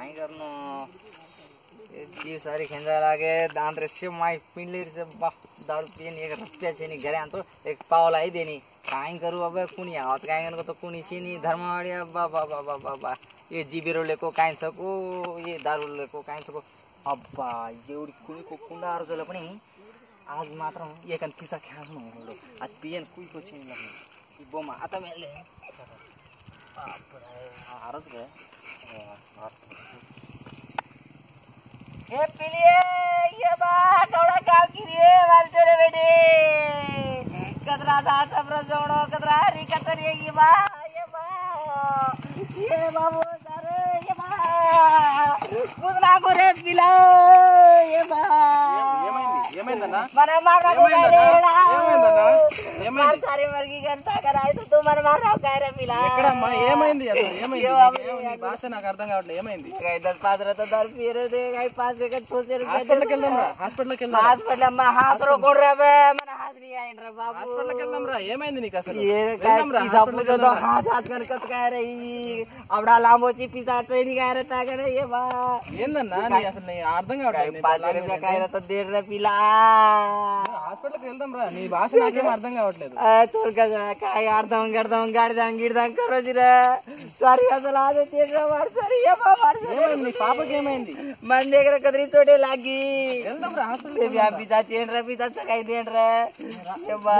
काई करनो ये सारी खेंजा लागे दांत रे से माई पिंडली से बा दारू पियन 1 रुपया छेनी घरे आन तो एक पाव लाई देनी काई करू अब कुनी आवाज काई गन को तो कुनी सीनी धर्मवाड़ी बा बा बा बा बा बा ये जीबेरो लेको काई सको ये दारू लेको काई सको अब्बा एवढी कुणी को कुंडा अर्जला पनि आज मात्र एकन पिसा खानु हो आज पियन कुई को छेनी लाग्ने बोमा आता मेले हारच गए ये पिलिए ये बा कवड़ा काम की रे मार चोरे बेटे कतरा दा सबरो जोड़ो कतरा री कतरी ये बा ये बाबू सारे ये बा पुतना को रे पिला ये बा ये मैं ना मना मारा को रे मार सारे मरगी गंता कराई तो मन मारा काय रे पिला ఎక్కడ అమ్మా ఏమైంది అసలు ఏమైంది భాష నాకు అర్థం కావట్లేదు ఏమైంది काय 10-15 तो दर पीरे दे काय 5 एक 6 रुपए హాస్పిటల్ కి వెళ్దాం రా హాస్పిటల్ అమ్మా హాస్రో కొడ రే బే మన హాస్ని అయిన రా బాబు హాస్పిటల్ కి వెళ్దాం రా ఏమైంది నీకు అసలు వెళ్దాం రా హాస్పిటల్ కి तो हास हास कर कस काय रे అవడా లాంబోచి పిసా చైని काय रे ता करे ये बा ఏందన్నా నీ అసలు నీ అర్థం కావట్లేదు 5 रुपए काय रे तो देर रे पिला హాస్పిటల్ కి వెళ్దాం రా నీ భాష నాకేం అర్థం కావట్లేదు तोर का काय अर्धम गर्दम गाड़दां गिड़दां करो जिरा सारी असल आदे तेरे मार सारी ये मार ఏమైంది నీ పాపకి ఏమైంది मन देख रे कदरी चोटे लागी వెళ్దాం రా హాస్పిటల్ से ब्याह पिता चेन रे पिता सगाई देन रे ये बा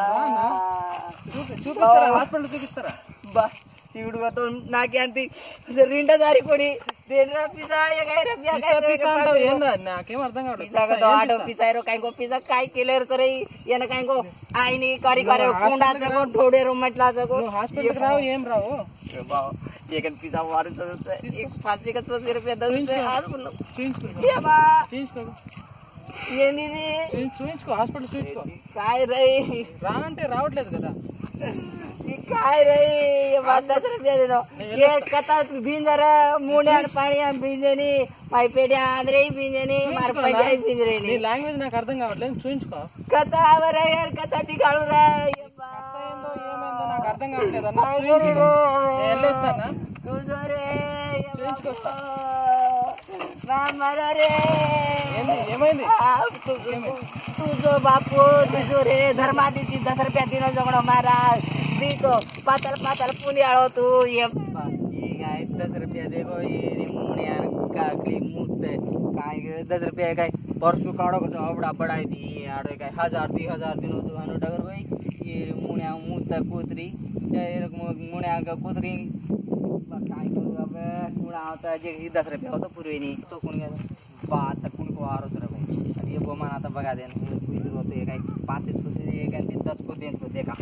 చూపిస్తారా హాస్పిటల్ చూపిస్తారా बा चिवडुगा तो नाके अंती रिंडा दारी कोडी देन रे पिता ये काय रे ब्याह काय పిసా అంటావు ఏందా నాకేం అర్థం కావట్లేదు पिसा का तो आडो पिसा रो काय को पिसा काय केले रे रे येन काय को आईनी करी करे कुंडा को ठोडे रो मटला को నువ్వు హాస్పిటల్ కి రావు ఏం రావు एक पिज्जा मारू एक 5 रुपया 10 आज बोलो చూయించుకో ये बा చూయించుకో ये नी చూయించుకో హాస్పిటల్ చూయించుకో काय रे రా అంటే రావట్లేదు కదా ये काय रे ये 10 रुपया दे दो ये कथा भिंजर मुंड्या पाणी भिंजनी पाई पेड्या आंद्रे भिंजनी मार पंजाई भिंजरे నీ లాంగ్వేజ్ నాకు అర్థం కావట్లేదు చూయించుకో कथा आवरे यार कथा दिखाळू रे ये बा ఏందో ఏమైందో నాకు అర్థం కావట్లేదు అన్న చూయించుకో నేను వెళ్ళేస్తానా तुझो रे చూయించుకొస్తా ना मरा रे ఏమైంది तुझो बापू तुझो रे धर्मादीची 10 रुपया दिन जगणो महाराज दी तो पातल पातल पुली आळो तू ये काय 10 रुपया देखो ये रे मुनिया काकली मुत काय 10 रुपया काय परसू काढो को अबडा बडाई दी आडे काय 1000 दिन तू हनो डगर भाई ये रे मुनिया मुत कुत्री ये रे मुनिया का कुत्री काय करू अब कुणा आता जे 10 रुपया होतो पूर्वी नी तो कुणी बात कुणी को आरोच रे भाई ये बोमान आता बघा देन इधर होते काय 5 से एक आणि 10 को देन तो देखा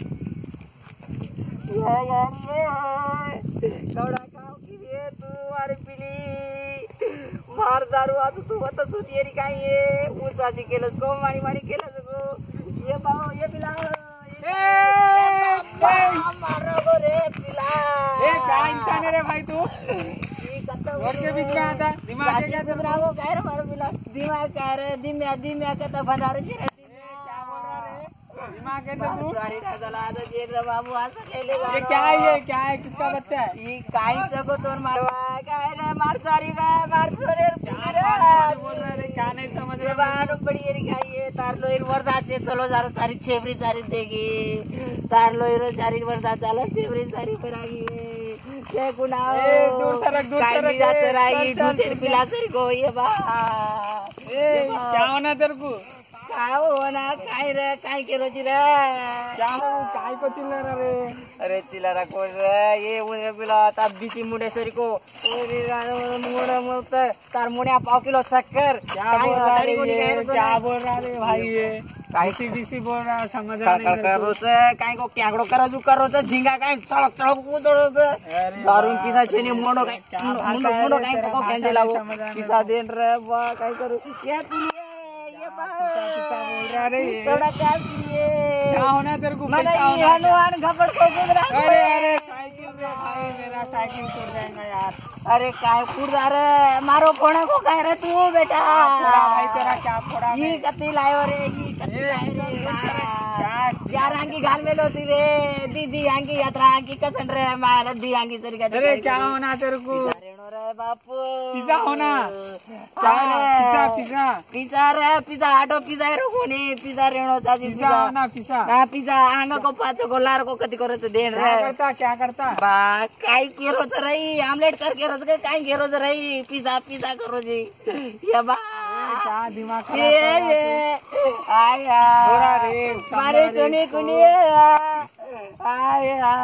कवडा काव की रे तू अरे पिली मार दारू आता तू होता सुतियरी काय ये उचाची केलंस को माणी माणी केलंस को ये बाबा ये पिला मारो गो रे पिला ए काय इंसान रे भाई तू घर के बीच में आता दिमाग क्या कर रहा हो कह रहा मारो पिला दिमाग कह रहे दिम्या कहता भंडारे जी रे क्या बोल रहा रे दिमाग है तू सारी डाला आधा जेर रे बाबू आज ले लेगा ये क्या है किसका बच्चा है ये काई सको तोर मारवा कह रे मार सारी रे मार छोरे बोल रहा रे क्या नहीं समझ रे बानो बड़ी रे खाइए तार लोir वर्धा से चलो जरा सारी छेबरी सारी देगी तार लोir सारी वर्धा चला छेबरी सारी पर आई ये गुनाह दूर सरक काई चराई दूसरे पिला सर को ये बा ए क्या होना तेरे को काय होना काय रे काय केलो जी रे क्या हो काय को चिल्ला रहा रे अरे चिल्ला कोण रे ये मुने पिला ता बीसी मुंडेश्वरी को ओरे मुंडा मत तार मुंड्या पाव किलो शक्कर क्या बोल रहा रे भाई ये काय बीसी बोल रहा समझ नहीं करो से काय को क्यागडो करो से झिंगा काय चळक चळक उदळो से दारून पिसा छेनी मोंडो काय मुंडो काय पको केंजे लागो पिसा देन रे बा काय करू ये पिली बोल रहा रे थोड़ा काम करिए क्या होना तेरे को मैंने ये हनुमान घपड़ को गुजरा अरे साइकिल रे भाई मेरा साइकिल टूट जाएगा यार अरे काय कुर्दा रे मारो कोणा को कह रे तू बेटा भाई तेरा क्या फोड़ा ये कती लायो रे ये कती लायो रे यार आंगी घाल में लोती रे दीदी आंगी यात्रा आंगी कसन रे माला दी आंगी सरी का अरे क्या होना तेरे को रेणो रे बापू पिझ्झा हो ना क्या रे पिझ्झा पिझ्झा रे पिझ्झा आटो पिझ्झा रो कोणी पिझ्झा रेणो चाची पिझ्झा हो ना पिझ्झा ना पिझ्झा आंग को पाचो को लार को कधी करत देन रे क्या करता बा काय केरोच रही आमलेट कर केरोच के काय केरोच रही पिझ्झा पिझ्झा करो जी ये बा क्या दिमाग ये आया थोड़ा रे मारे सोनी कुनी आया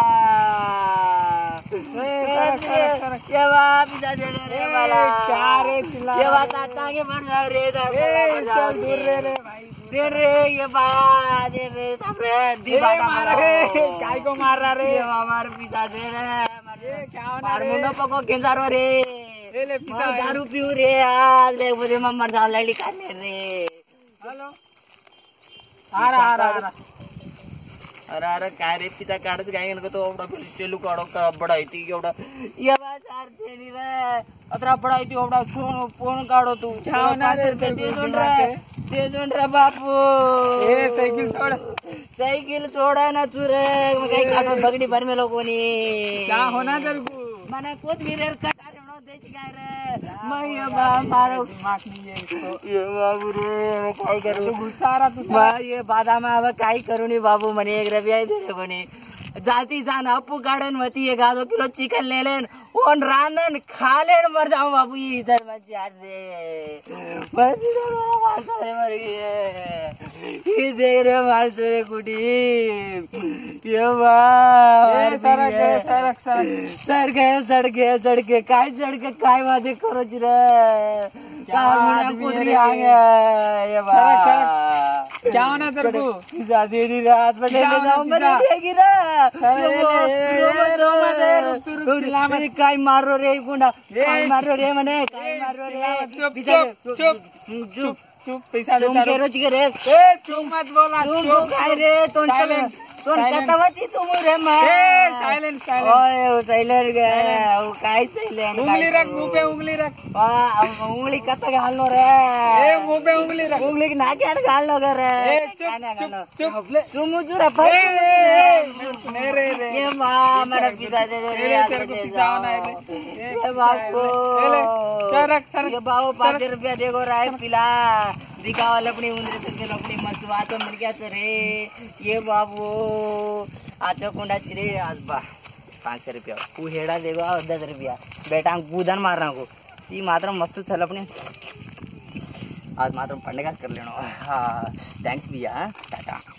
ये बा पिज़्ज़ा दे रे वाला क्या रे चिल्ला ये बा टांगे बढ़ जाओ रे चल दूर रे भाई दे रे ये बा दे रे तब रे दी बाटा मारा काय को मार रहा रे ये बा मार पिज़्ज़ा दे रे क्या होना मार रे मुंडो पको गेंजारो रे ले पिज़्ज़ा दारू पीऊ रे आज ले मुझे मम्मा जान लड़ी करने रे हेलो आ रहा अरे अरे काय रे पिझ्झा काढच काय नको तो एवढा चेलू काढो का बडा येते एवढा ये बा चार तेनी रे अतरा बडा येते एवढा फोन काढो तू 5 रुपये दे दोन रे बापू ए साइकिल छोड़ा ना तू रे मग काही काढून बगडी भर मेलो कोणी क्या होना तेरे को मना कोथमीर कटा रेणो देची काय रे मैं ये बा मारो दिमाग नहीं है इसको ये बाबू रे काय करू गुस्सा आ रहा तू बा ये बादाम अब काय करू नी बाबू मने 1 रुपया दे रे कोणी जाती जान अपू गार्डन वती 1-2 किलो चिकन ले लेन ओन रानन खा लेन मर जाऊं बाबू इधर मत यार रे मर सारे मर गए ये देख रे मार सोरे कुटी ये बा सड़के काय वादे करो रे क्या होना तेरे को पिज़्ज़ा दे रही हॉस्पिटल ले जाऊं मैं देगी रे काय मारो रे गुंडा काय मारो रे मने काय मारो रे चुप पैसा तुम के रोज के रे ए चुप मत बोला तुम काय रे तोन कतवती तुम रे मा साइलेंट ओए साइलेंट गे ओ काय साइलेंट उंगली रख मुंह पे उंगली रख उंगली कत घालनो रे ए मुंह पे उंगली रख उंगली ना क्या घालनो गे रे चुप तुम मुझे फर नहीं रे ये मां मेरा पिज़्ज़ा दे रे तेरे को पिज़्ज़ा होना है ये बाबू ये बाबू 5 रुपया देखो राय पिला दिखावाले अपनी उंदरे करके अपनी मस्त बात मिल गया रे ये बाबू आचो कुंडा चिरे आज बा 5 रुपया तू हेड़ा देखो 10 रुपया बेटा कूदन मारना को ये मात्र मस्त चल अपने आज मात्र पंडे का कर लेना हाँ थैंक्स भैया टाटा।